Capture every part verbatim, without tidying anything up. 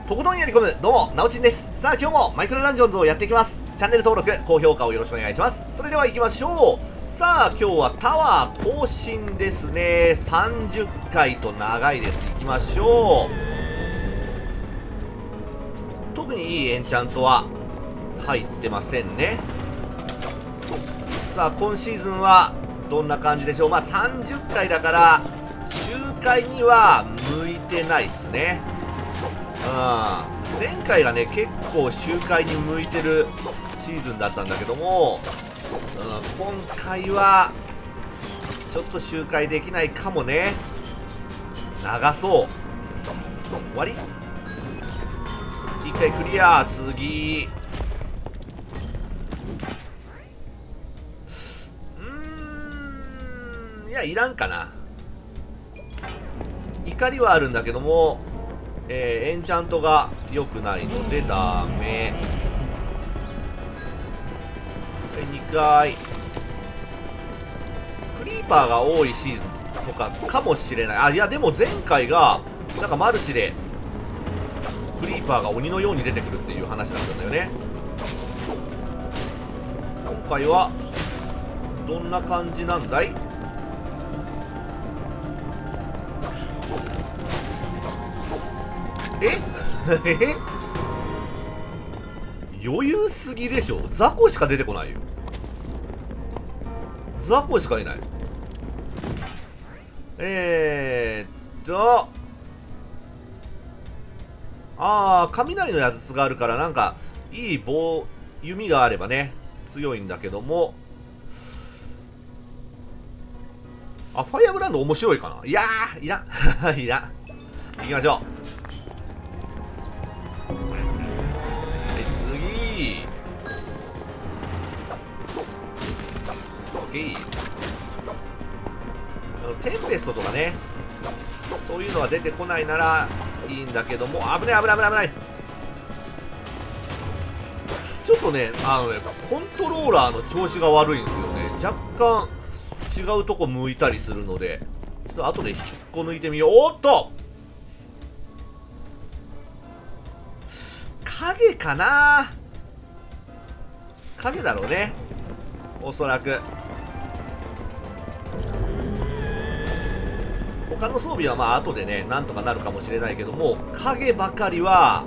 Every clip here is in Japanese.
とことんやり込む、どうも、なおちんです。さあ、今日もマイクロダンジョンズをやっていきます。チャンネル登録、高評価をよろしくお願いします。それでは行きましょう。さあ、今日はタワー更新ですね。さんじゅっかいと長いです。行きましょう。特にいいエンチャントは入ってませんね。さあ、今シーズンはどんな感じでしょう。まあ、さんじゅっかいだから、周回には向いてないっすね。うん、前回がね結構周回に向いてるシーズンだったんだけども、うん、今回はちょっと周回できないかもね。長そう。終わり。一回クリア。次。うーん、いやいらんかな。怒りはあるんだけども、えー、エンチャントが良くないのでダメ。にかいクリーパーが多いシーズンとかかもしれない。あ、いやでも前回がなんかマルチでクリーパーが鬼のように出てくるっていう話だったんだよね。今回はどんな感じなんだい。ええ余裕すぎでしょ。雑魚しか出てこないよ。雑魚しかいない。えーっとああ、雷のやつがあるからなんかいい棒弓があればね強いんだけども、あ、ファイアブランド面白いかな。いやーいらんいらん。行きましょう。テンペストとかね、そういうのは出てこないならいいんだけども、危ない危ない危ない危ない。ちょっとね、あのね、コントローラーの調子が悪いんですよね。若干違うとこ向いたりするので、ちょっと後で引っこ抜いてみよう。おっと影かな。影だろうね、おそらく。他の装備はまあ後でねなんとかなるかもしれないけども、影ばかりは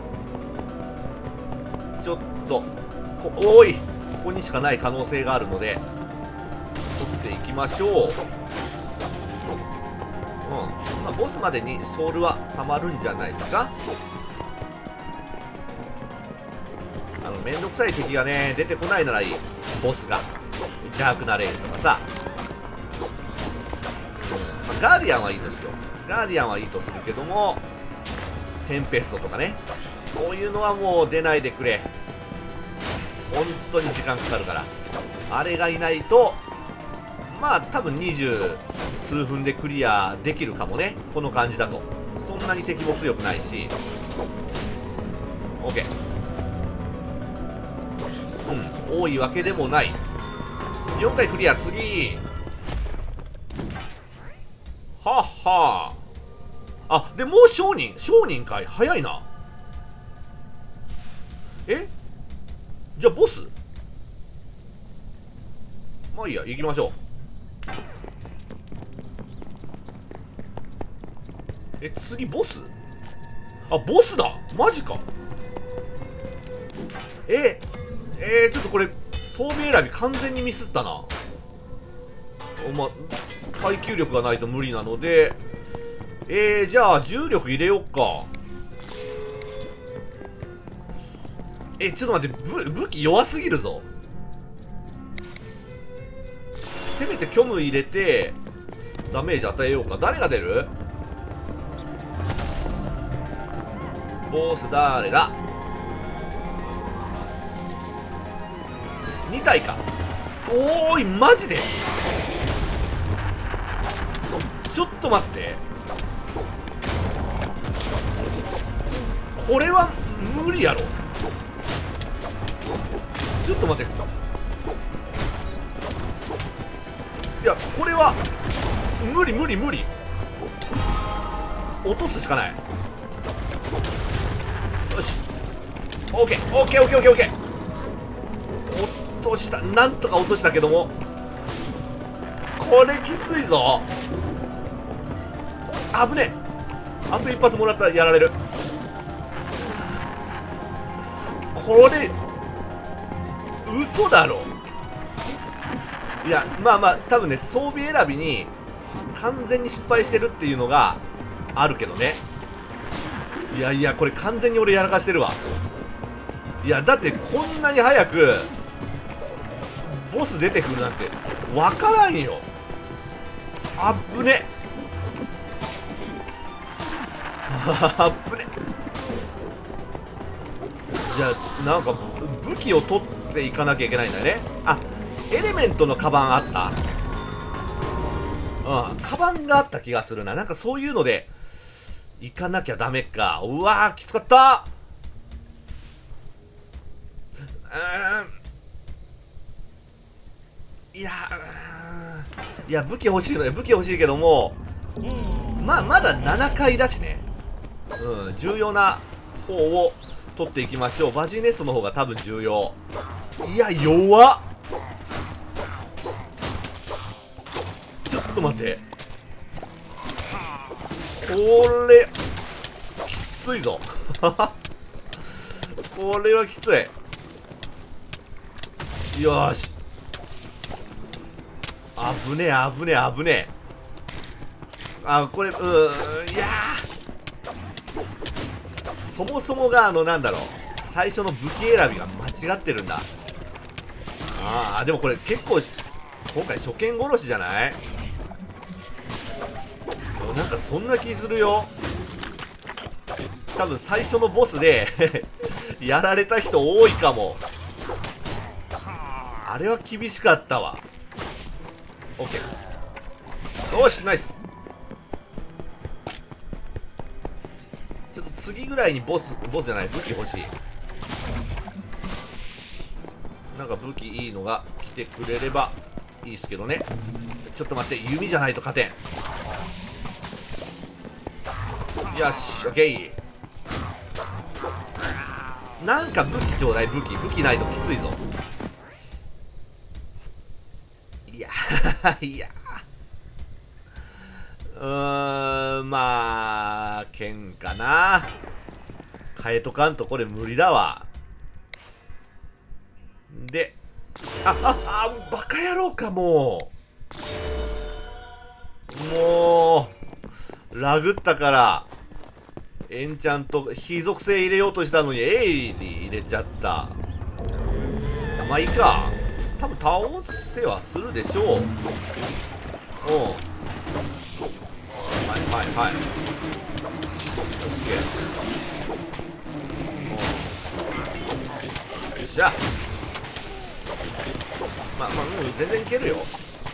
ちょっとこおいここにしかない可能性があるので取っていきましょう。うん、まあ、ボスまでにソウルはたまるんじゃないですか。あのめんどくさい敵がね出てこないならいい。ボスが邪悪なレースとかさ、ガーディアンはいいとしよう。ガーディアンはいいとするけども、テンペストとかね、そういうのはもう出ないでくれ。本当に時間かかるから。あれがいないとまあ多分にじゅうすうふんでクリアできるかもね。この感じだとそんなに敵も強くないし。 OK。 うん、多いわけでもない。よんかいクリア。次はっはあ。でもう商人商人かい。早いな。えじゃあボス、まあいいや、行きましょう。え次ボス、あボスだ。マジか。ええー、ちょっとこれ装備選び完全にミスったな。まあ耐久力がないと無理なので、えー、じゃあ重力入れよっか。えちょっと待って、武武器弱すぎるぞ。せめて虚無入れてダメージ与えようか。誰が出る？ボス誰だ？に体か。おーいマジでちょっと待って、これは無理やろ。ちょっと待って、いやこれは無理無理無理。落とすしかない。 オッケーオッケーオッケーオッケーオッケー。落とした。なんとか落としたけども、これきついぞ。危ねえ。あと一発もらったらやられる。これ嘘だろ。いや、まあまあ多分ね、装備選びに完全に失敗してるっていうのがあるけどね。いやいや、これ完全に俺やらかしてるわ。いや、だってこんなに早くボス出てくるなんて分からんよ。あっぶね。あっぶね。じゃあなんか武器を取っていかなきゃいけないんだね。あ、エレメントのカバンあった。うん、カバンがあった気がするな。なんかそういうので行かなきゃダメか。うわー、きつかった。うん、いやいや武器欲しいのよ。武器欲しいけども、まあまだななかいだしね。うん、重要な方を取っていきましょう。バジネストの方が多分重要。いや、弱っ。ちょっと待って、これきついぞ。これはきつい。よーし、あぶねえあぶねえあぶねえ。あ、これ、うーん、いやー、そもそもがあのなんだろう、最初の武器選びが間違ってるんだ。ああ、でもこれ結構今回初見殺しじゃない？なんかそんな気するよ。多分最初のボスでやられた人多いかも。あれは厳しかったわ。オッケー、よし、ナイス。ちょっと次ぐらいにボスボスじゃない、武器欲しい。なんか武器いいのが来てくれればいいですけどね。ちょっと待って、弓じゃないと勝てん。よし、オッケー。なんか武器ちょうだい。武器武器ないときついぞ。いやいや、うーん、まあ剣かな。変えとかんとこれ無理だわ。で、あああ、バカ野郎か。もうもうラグったからエンチャント非属性入れようとしたのにエイリ入れちゃった。まあいいか、多分倒せはするでしょう。うん、はいはいはい、 OK。 よっしゃ。まあまあ、うん、全然いけるよ。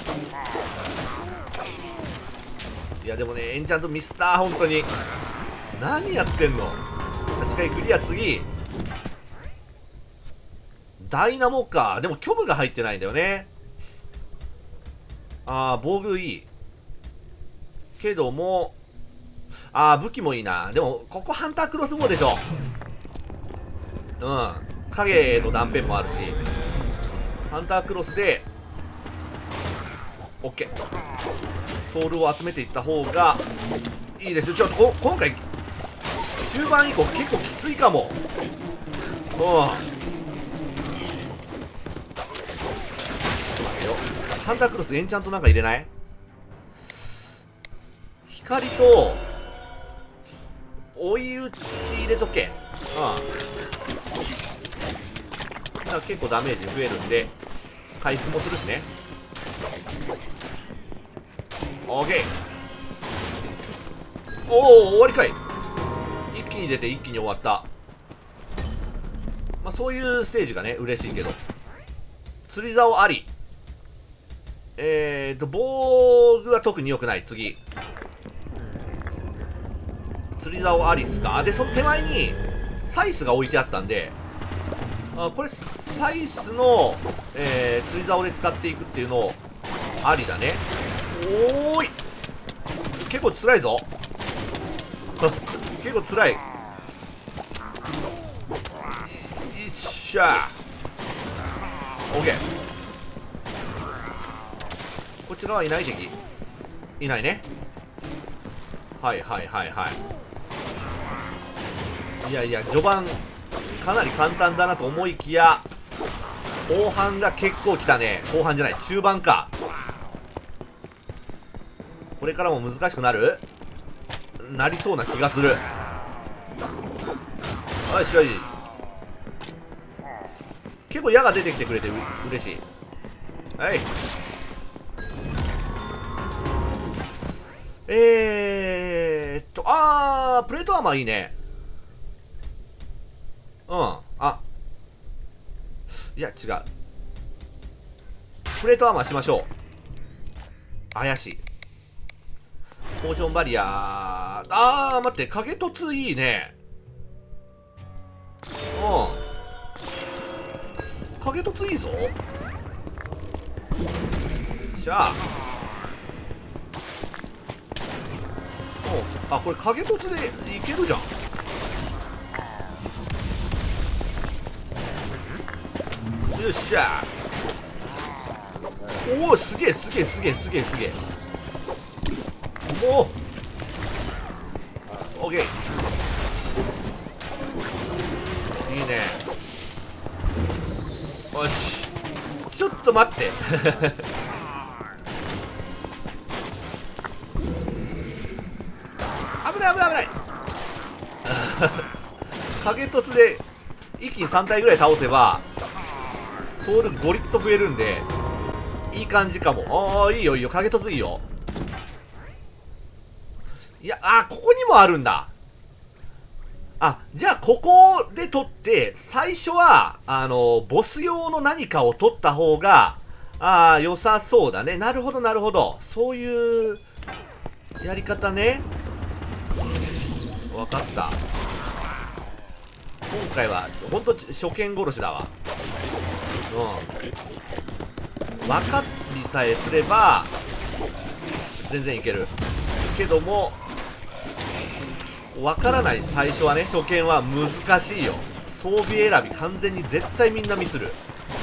いやでもね、エンチャントミスったー、本当に。何やってんの。はちかいクリア。次ダイナモか。でも虚無が入ってないんだよね。ああ、防具いいけども、ああ武器もいいな。でもここハンタークロスボウでしょ。うん、影の断片もあるし、ハンタークロスで OK。 ソウルを集めていった方がいいですよ。ちょっとこ今回中盤以降結構きついかも。うん、ハンタークロスエンチャントなんか入れない？光と追い打ち入れとけ。うん、だから結構ダメージ増えるんで回復もするしね。 OK。 おお、終わりかい。一気に出て一気に終わった。まあそういうステージがね嬉しいけど、釣り竿あり。えーと防具は特に良くない。次釣り竿ありっすか。でその手前にサイスが置いてあったんで、あこれサイスの、えー、釣り竿で使っていくっていうのありだね。おーい、結構辛いぞ結構辛い。 しゃー。オッケー。こっち側いない敵いないね。はいはいはいはい。いやいや序盤かなり簡単だなと思いきや後半が結構きたね。後半じゃない中盤か。これからも難しくなるなりそうな気がする。よしよし。結構矢が出てきてくれてう嬉しい。はい。えーっとあープレートアーマーいいね。うん。あいや違う。プレートアーマーしましょう。怪しい。ポーションバリアー。あー待って、影突いいね。うん。影突いいぞ。しゃあ。おあ、これ影突でいけるじゃん。よっしゃ。おお、すげえすげえすげえすげえすげえ。おおオッケー。いいね。よしちょっと待って危ない危ない危ない影突で一気にさん体ぐらい倒せばソウルゴリッと増えるんでいい感じかも。ああいいよいいよ、影突いいよ。いやあここにもあるんだ。あじゃあここで取って最初はあのボス用の何かを取った方がああ良さそうだね。なるほどなるほど、そういうやり方ね。分かった。今回はほんと初見殺しだわ。うん分かりさえすれば全然いけるけども、分からない最初はね、初見は難しいよ。装備選び完全に絶対みんなミスる。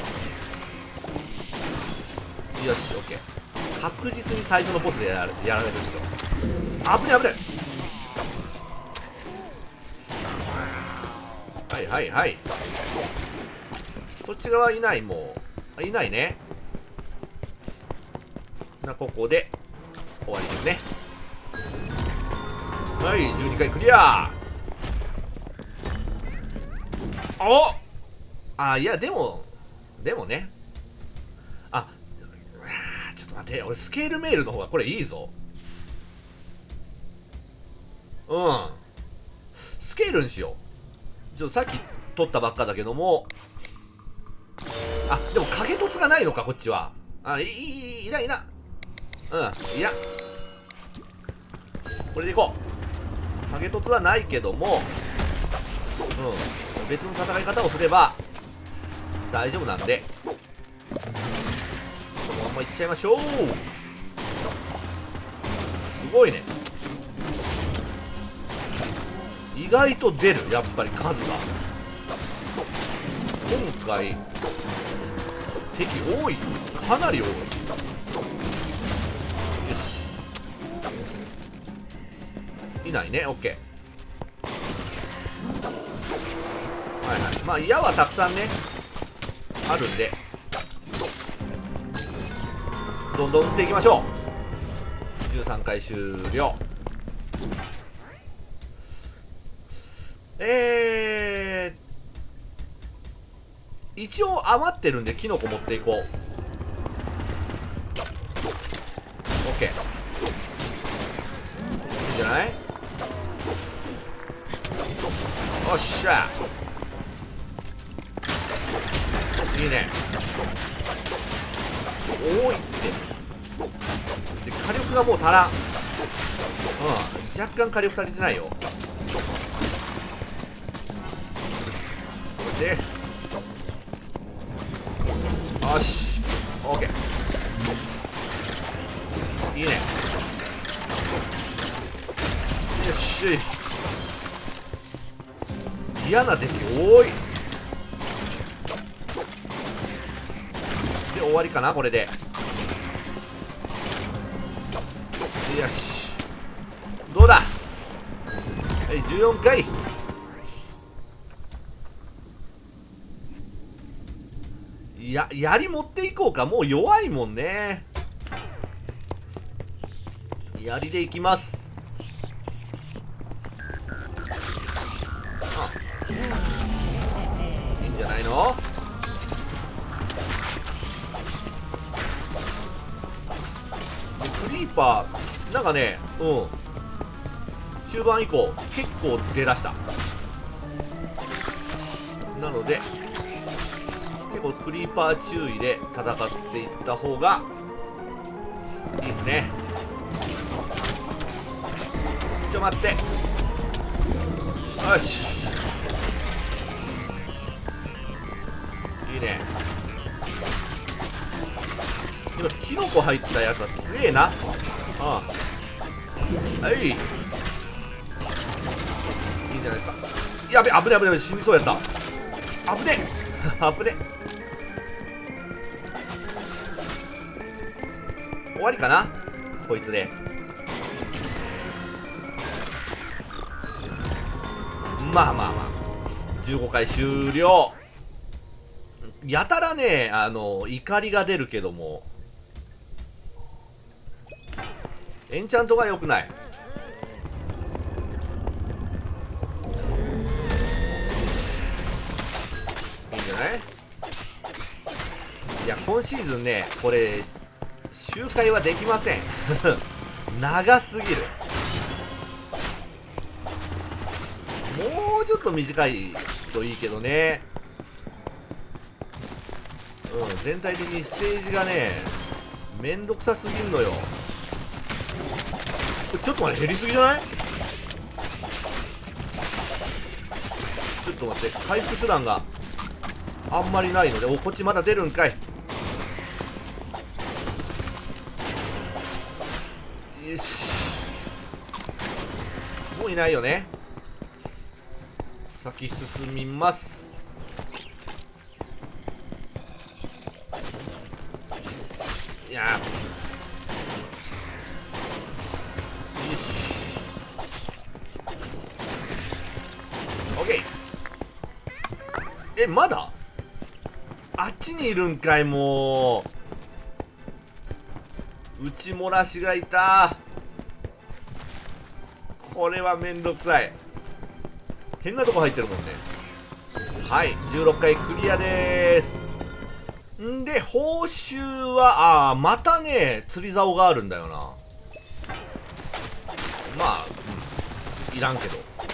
よし OK。 確実に最初のボスでやられやられるでしょ。危ない危ない。はいはいはい。そっち側いない。もういないね。なここで終わりですね。はい、じゅうにかいクリア。おあいやでもでもねあちょっと待って、俺スケールメールの方がこれいいぞ。うんスケールにしよう。ちょっとさっき取ったばっかだけども、あでも影凸がないのかこっちは。あいいいいいないいな。うんいやこれでいこう。影凸はないけども、うん別の戦い方をすれば大丈夫なんでこのままいっちゃいましょう。すごいね、意外と出る。やっぱり数が今回敵多い、かなり多い。よしいないね。 OK。 はいはい、まあ矢はたくさんねあるんでどんどん打っていきましょう。じゅうさんかい終了。えー、一応余ってるんでキノコ持っていこう。 OK いいんじゃない。おっしゃいいね。多いってで火力がもう足らん。うん若干火力足りてないよ。でよし OK いいね。よし嫌な敵多い。 終わりかなこれで。よし、どうだ。はい、じゅうよんかい。や、槍持っていこうか。もう弱いもんね。槍でいきます。あ、いいんじゃないの。クリーパーなんかね、うん中盤以降結構出だした。なので結構クリーパー注意で戦っていった方がいいですね。ちょ待って、よし、いいね。でもキノコ入ったやつは強えな。ああ、はい、いいんじゃないですか。やべ、危ね危ね、死にそうやった。危ね危ね。終わりかなこいつで。まあまあまあじゅうごかい終了。やたらね、あの怒りが出るけどもエンチャントが良くない。いいんじゃない。いや今シーズンねこれ周回はできません長すぎる。もうちょっと短いといいけどね。うん、全体的にステージがねめんどくさすぎるのよ。ちょっと待って、減りすぎじゃない。ちょっと待って、回復手段があんまりないので。お、こっちまだ出るんかい。よし、もういないよね。先進みます。いやー、よし、オッケー。え、まだあっちにいるんかい。もう内漏らしがいた。これはめんどくさい。変なとこ入ってるもんね。はい、じゅうろっかいクリアでーす。んで報酬はあーまたね釣り竿があるんだよな。まあ、うん、いらんけど。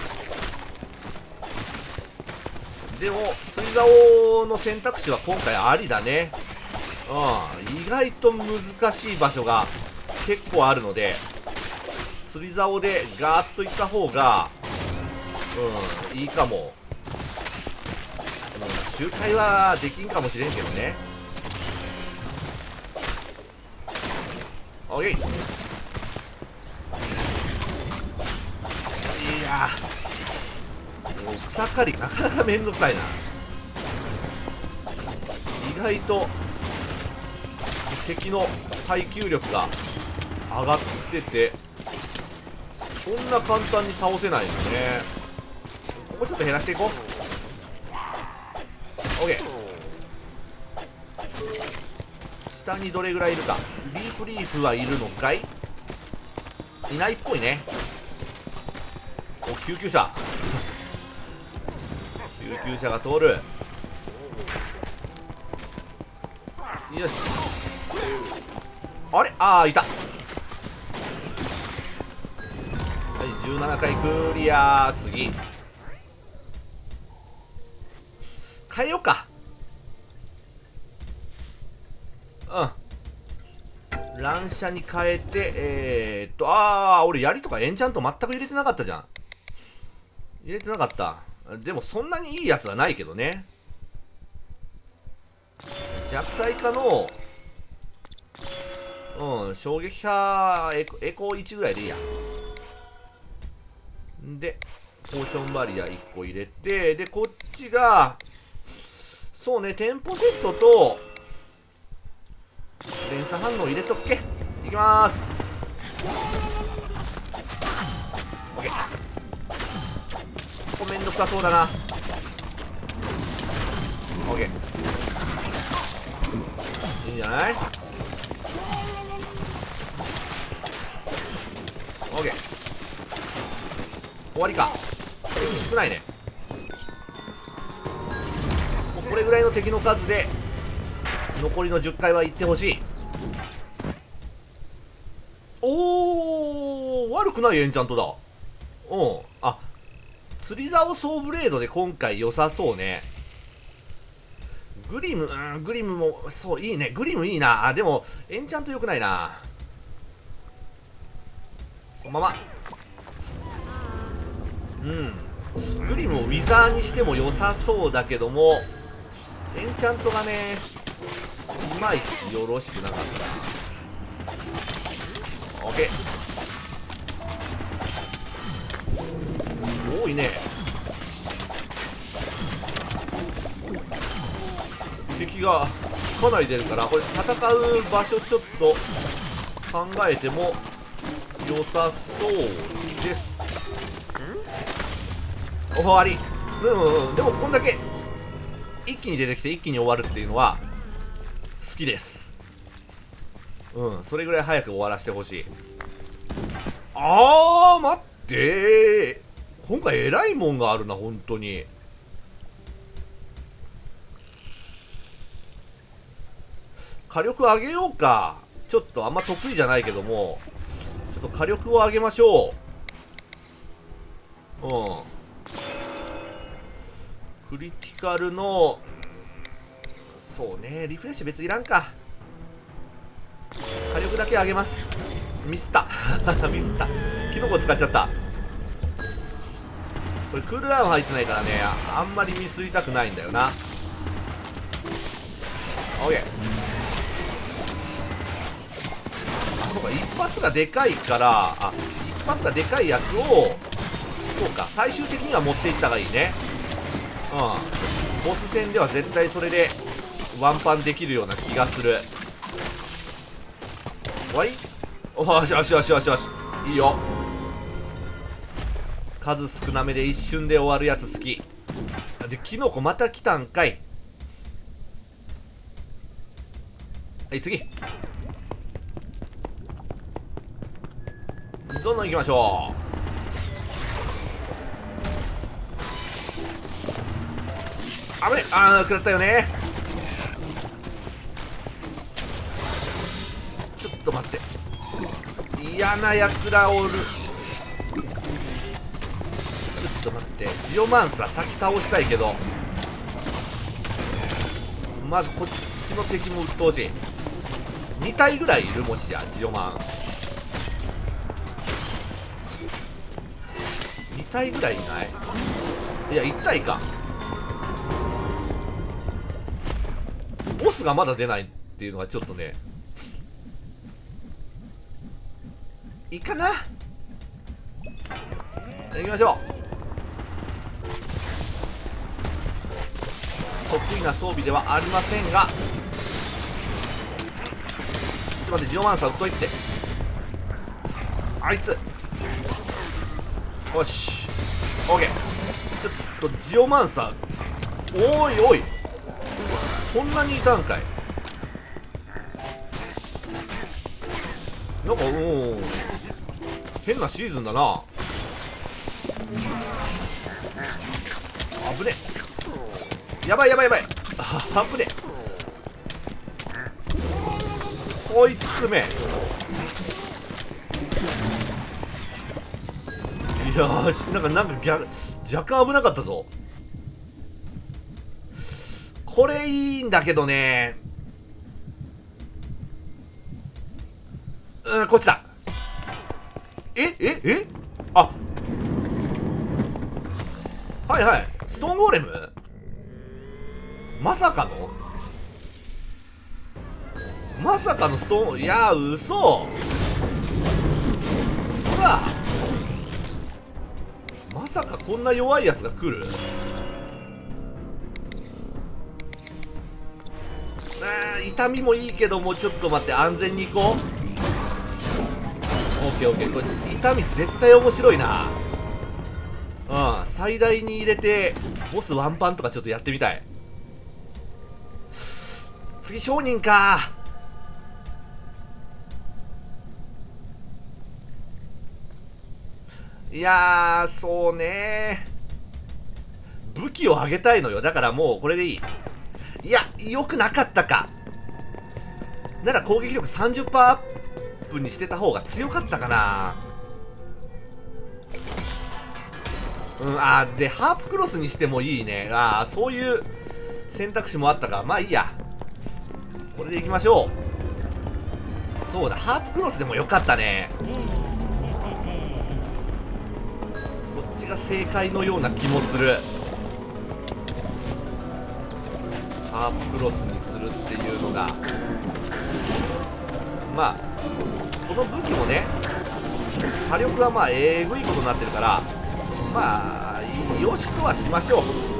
でも釣り竿の選択肢は今回ありだね。うん、意外と難しい場所が結構あるので釣り竿でガーッといった方がうんいいかも。うん、周回はできんかもしれんけどね。オッケー。いやーもう草刈りなかなかめんどくさいな。意外と敵の耐久力が上がっててそんな簡単に倒せないよね。ここちょっと減らしていこう。オッケー。下にどれぐらいいるか。リーフリーフはいるのかい。いないっぽいね。お、救急車救急車が通る。よし、あれ、ああいた。はい、じゅうななかいクリア。次変えようか。うん乱射に変えてえー、っとああ俺槍とかエンチャント全く入れてなかったじゃん。入れてなかった。でもそんなにいいやつはないけどね。弱体化のうん衝撃波エコ、エコいちぐらいでいいや。でポーションバリアいっこ入れて、でこっちがそうねテンポセットと連鎖反応入れとっけ。いきまーす。オッケー。ここめんどくさそうだな。オッケー。いいんじゃない？オッケー。終わりか。敵少ないね。これぐらいの敵の数で残りのじゅっかいは行ってほしい。おー、悪くないエンチャントだ。うん。あ、釣り竿ソーブレードで今回良さそうね。グリム、うん、グリムも、そう、いいね。グリムいいな。あ、でも、エンチャント良くないな。そのまま。うん。グリムをウィザーにしても良さそうだけども、エンチャントがね、いまいちよろしくなかった。オッケー。多いね。敵がかなり出るから、これ戦う場所ちょっと考えても良さそうです。終わり。うん、うん、でもこんだけ一気に出てきて一気に終わるっていうのは好きです。うん、それぐらい早く終わらせてほしい。あー、待ってー、今回えらいもんがあるな、本当に。火力上げようか。ちょっとあんま得意じゃないけども、ちょっと火力を上げましょう。うん、クリティカルの、そうね、リフレッシュ別いらんか。火力だけ上げます。ミスったミスった。キノコ使っちゃった。これクールダウン入ってないからね、あんまりミスりたくないんだよな。オッケー。あ、そうか、一発がでかいから、あ、一発がでかいやつを、そうか、最終的には持っていった方がいいね。うん、ボス戦では絶対それでワンパンできるような気がする。終わり？おーしよしよしよしよし、いいよ。数少なめで一瞬で終わるやつ好きで。キノコまた来たんかい。はい、次どんどん行きましょう。あぶね、あー、食らったよね。ちょっと待って、嫌なやつらおる。ちょっと待って、ジオマンスは先倒したいけど、まずこっちの敵も鬱陶しい。に体ぐらいいる、もしやジオマンに体ぐらいいない？いや、いち体か。ボスがまだ出ないっていうのがちょっとね、いいかな。行きましょう。得意な装備ではありませんが、ちょっと待って、ジオマンサー撃っといて。あいつ、よし、オッケー。ちょっとジオマンサー、おいおい、そんなにいたんかい。なんか、うん、変なシーズンだな。あぶね、やばいやばいやばい、あぶね、こいつめ。いやー、なんかなんか逆若干危なかったぞ。これいいんだけどね。うん、こっちだ。えええ、あ、はいはい、ストーンゴーレム、まさかのまさかのストーン、いやー、嘘嘘だ。まさかこんな弱いやつが来る。あー、 痛みもいいけども、ちょっと待って、安全に行こう。オッケーオッケー。これ痛み絶対面白いな。うん、最大に入れてボスワンパンとかちょっとやってみたい。次商人か。いやー、そうねー、武器を上げたいのよ。だからもうこれでいい。いや、良くなかったか。なら攻撃力 さんじゅっパーセント アップにしてた方が強かったかな。うん、あーで、ハープクロスにしてもいいね。ああ、そういう選択肢もあったか。まあいいや。これでいきましょう。そうだ、ハープクロスでもよかったね。そっちが正解のような気もする。ハープクロスにするっていうのが、まあこの武器もね、火力はまあえぐいことになってるから、まあよしとはしましょう。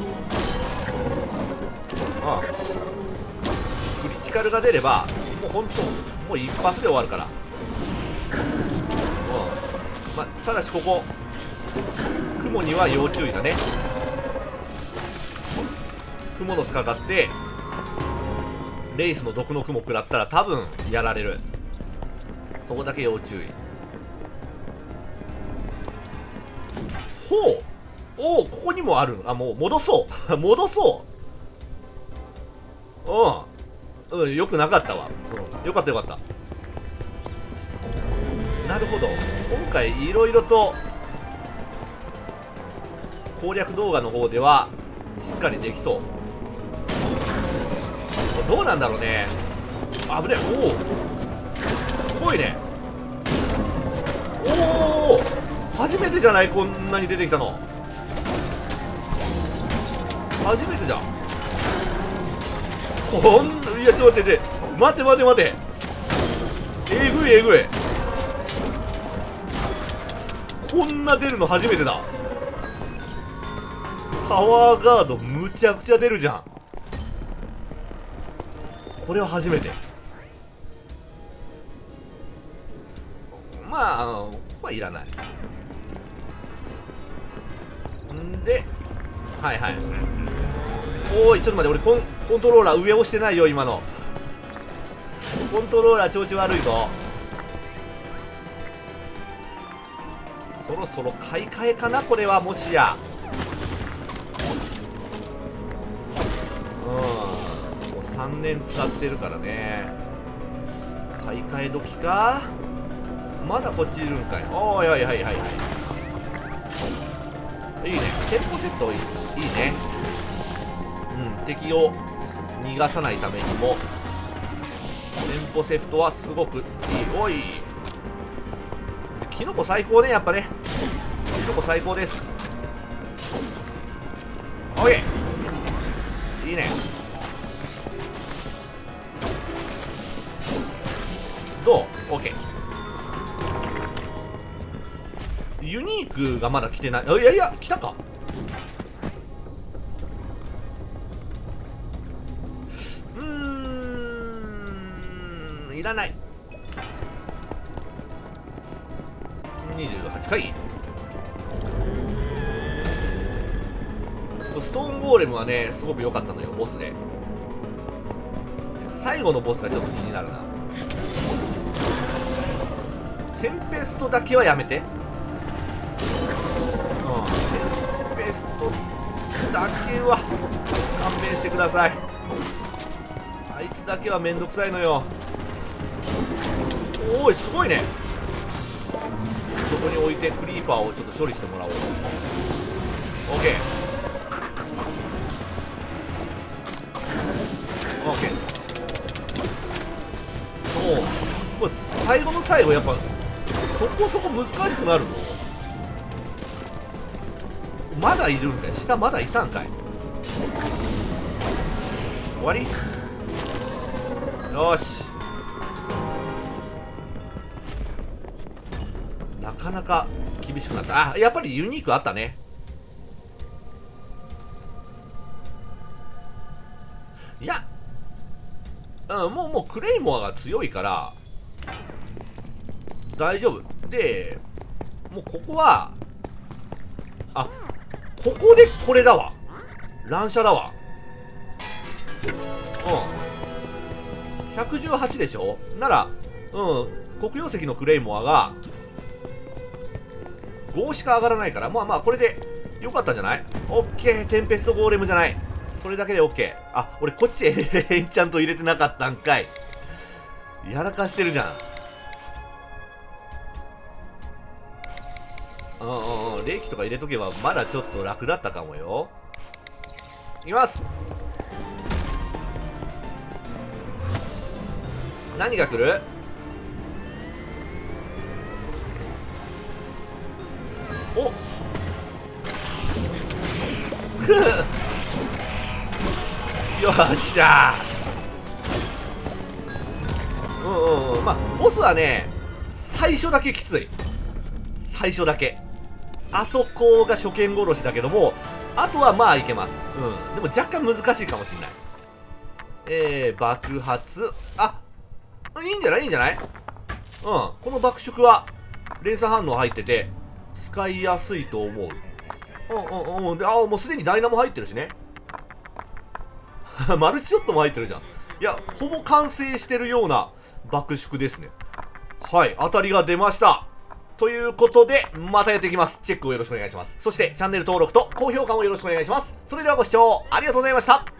ああ、クリティカルが出ればもう本当もう一発で終わるから。うん、まあただしここ雲には要注意だね。クモの巣かかってレイスの毒の雲食らったら多分やられる。そこだけ要注意。ほう、おお、ここにもある。あ、もう戻そう戻そううんうん、よくなかったわ、うん、よかったよかった。なるほど、今回いろいろと攻略動画の方ではしっかりできそう。どうなんだろうね。危ねえ。おお、すごいね。おお、初めてじゃない、こんなに出てきたの。初めてじゃん。こんいやちょっと待って待って待って待って、えぐいえぐい、こんな出るの初めてだ。パワーガードむちゃくちゃ出るじゃん。これは初めて。まあ、あのここはいらないんで、はいはい。おい、ちょっと待って、俺コンコントローラー上押してないよ今の。コントローラー調子悪いぞ。そろそろ買い替えかな、これは。もしやうん、もうさんねん使ってるからね。買い替え時か。まだこっちいるんかい。おーい、はいはいはいはい、いいね。テンポセットいいいいね。うん、敵を逃がさないためにもテンポセフトはすごくいい。おい、キノコ最高ね、やっぱね。キノコ最高です。オッケー、いいね。どう？オッケー。ユニークがまだ来てない。いやいや、来たか。うーん、いらない。にじゅうはちかい。ストーンゴーレムはね、すごく良かったのよ、ボスで。最後のボスがちょっと気になるな。テンペストだけはやめて。うん、テンペストだけは勘弁してください。あいつだけはめんどくさいのよ。おい、すごいね。そこに置いてクリーパーをちょっと処理してもらおう。 OK OK。 おお、これ最後の最後やっぱそこそこ難しくなるぞ。まだいるんかい、下まだいたんかい。終わり。よし、なかなか厳しくなった。あ、やっぱりユニークあったね。いや、 うん、もう、もうクレイモアが強いから、大丈夫。で、もうここは、あ、ここでこれだわ。乱射だわ。うん。ひゃくじゅうはちでしょなら、うん、黒曜石のクレイモアが、ごしか上がらないから、まあまあ、これで、よかったんじゃない？オッケー、テンペストゴーレムじゃない。それだけでオッケー。あ、俺こっちエンチャント入れてなかったんかい。やらかしてるじゃん。うんうんうん、冷気とか入れとけばまだちょっと楽だったかもよ。いきます。何が来る？おっよっしゃー。うんうんうん、まあボスはね最初だけきつい。最初だけあそこが初見殺しだけども、あとはまあいけます。うんでも若干難しいかもしれない。えー、爆発、あ、いいんじゃないいいんじゃない。うんこの爆縮は連鎖反応入ってて使いやすいと思う。うんうんうん。で、あ、もうすでにダイナも入ってるしね。マルチショットも入ってるじゃん。いや、ほぼ完成してるような爆縮ですね。はい、当たりが出ました。ということで、またやっていきます。チェックをよろしくお願いします。そして、チャンネル登録と高評価もよろしくお願いします。それではご視聴ありがとうございました。